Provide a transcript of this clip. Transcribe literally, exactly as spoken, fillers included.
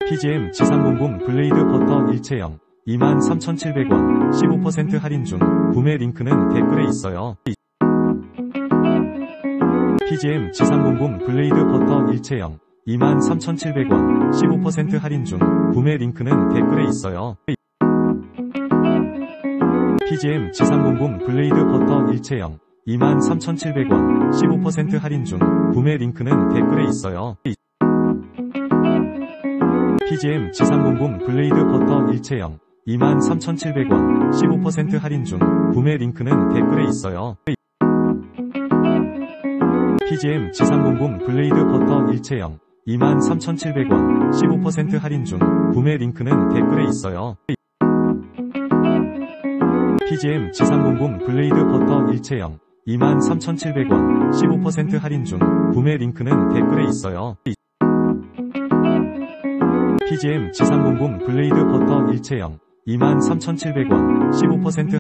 피지엠 지삼공공 블레이드 버터 일체형 이만 삼천칠백 원 십오 퍼센트 할인 중. 구매 링크는 댓글에 있어요. 피지엠 지삼공공 블레이드 버터 일체형 이만 삼천칠백 원 십오 퍼센트 할인 중. 구매 링크는 댓글에 있어요. 피지엠 지삼공공 블레이드 버터 일체형 이만 삼천칠백 원 십오 퍼센트 할인 중. 구매 링크는 댓글에 있어요. 피지엠 지삼공공 블레이드 버터 일체형 이만 삼천칠백 원 십오 퍼센트 할인 중. 구매 링크는 댓글에 있어요. 피지엠 지삼공공 블레이드 버터 일체형 이만 삼천칠백 원 십오 퍼센트 할인 중. 구매 링크는 댓글에 있어요. 피지엠 지삼공공 블레이드 버터 일체형 이만 삼천칠백 원 십오 퍼센트 할인 중. 구매 링크는 댓글에 있어요. 피지엠 지삼공공 블레이드 버터 일체형 이만 삼천칠백 원 십오 퍼센트